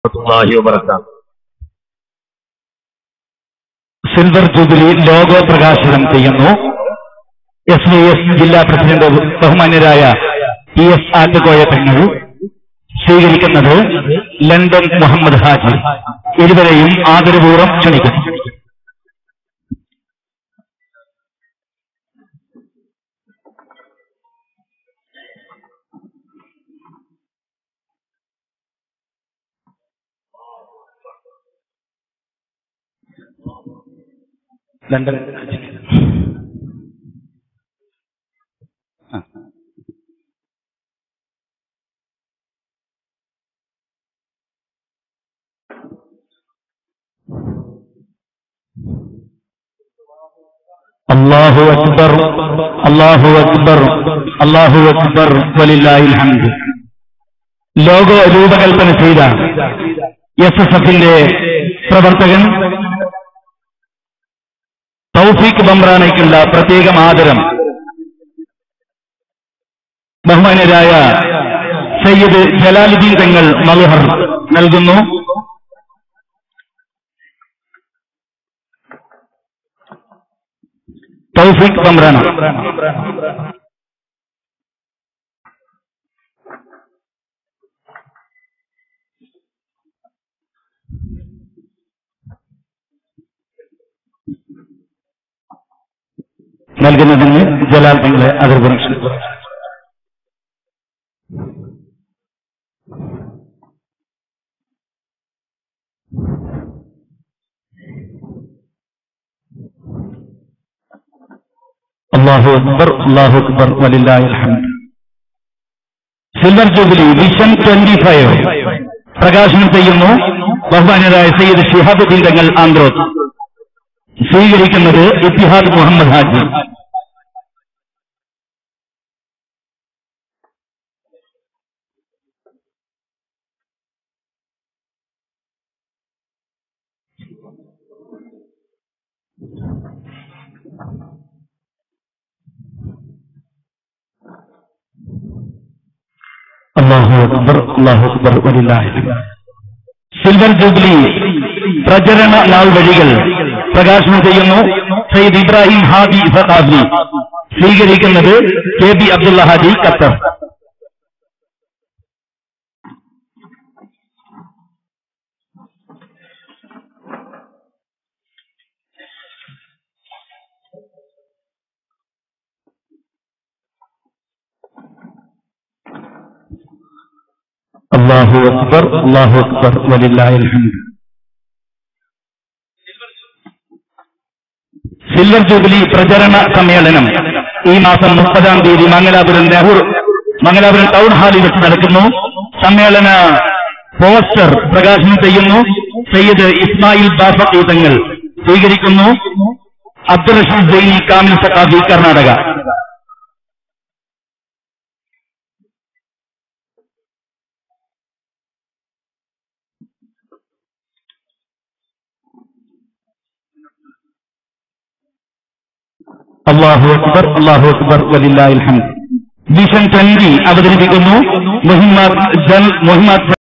Silver jubilee logo പ്രകാശനം ചെയ്യുന്നു. SYS ജില്ലാ പ്രസിഡന്റ് ബഹുമാന്യരായ ES ആറ്റുകോയ തങ്ങൾ. സ്വീകരിക്കുന്നത് ലണ്ടൻ മുഹമ്മദ് ഹാജി. ഇരുവരെയും ആദരപൂർവ്വം ക്ഷണിക്കുന്നു. ലണ്ടൻ അല്ലാഹു അക്ബർ അല്ലാഹു അക്ബർ അല്ലാഹു അക്ബർ വലില്ലാഹിൽ ഹംദ്. ലോഗോ രൂപകൽപ്പന ചെയ്ത SSFന്റെ പ്രവർത്തകൻ തൗഫീഖ് ബംറാനയ്ക്കുള്ള പ്രത്യേകം ആദരം ബഹുമാന്യരായ സയ്യിദ് ജലാലുദ്ദീൻ തങ്ങൾ മൽഹർ നൽകുന്നു. തൗഫീഖ് ബംറാന. നൽകുന്നതിന് ജലാൽ തങ്ങളെ അതിർപുറം ക്ഷണിക്കുന്നു. അല്ലാഹു അക്ബർ അല്ലാഹു അക്ബർ വലില്ലാഹിൽ ഹംദ്. സിൽവർ ജൂബിലി വിഷൻ 25 പ്രകാശനം ചെയ്യുന്നു ബഹുമാന്യരായ സയ്യിദ് ശിഹാബുദ്ദീൻ തങ്ങൾ ആന്ത്രോത്ത്. സ്വീകരിക്കുന്നത് ഇത്തിഹാദ് മുഹമ്മദ് ഹാജി. അല്ലാഹു അക്ബർ അല്ലാഹു അക്ബർ വലില്ലാഹിൽ ഹംദ്. സിൽവർ ജൂബിലി പ്രചരണ നാൾ വഴികൾ പ്രകാശനം ചെയ്യുന്നു സയ്യിദ് ഇബ്രാഹിം ഹാദി സഖാഫി. സ്വീകരിക്കുന്നത് KB അബ്ദുള്ള ഹാജി ഖത്തർ. അല്ലാഹു അക്ബർ അല്ലാഹു അക്ബർ വലില്ലാഹിൽ ഹംദ്. സിൽവർ ജൂബിലി പ്രചരണ സമ്മേളനം ഈ മാസം 30-ാം തീയതി മംഗലാപുരം ടൗൺ ഹാളിൽ വെച്ച് നടക്കുന്നു. സമ്മേളന പോസ്റ്റർ പ്രകാശനം ചെയ്യുന്നു സയ്യിദ് ഇസ്മായിൽ ബാഫഖി തങ്ങൾ. സ്വീകരിക്കുന്നു അബ്ദുൾ റഷീദ് സൈനി കാമിൽ സഖാഫി കർണാടക. അല്ലാഹു അക്ബർ അല്ലാഹു അക്ബർ വലില്ലാഹിൽ ഹംദ്. വിഷൻ 20 അവതരിപ്പിക്കുന്നു മുഹമ്മദ്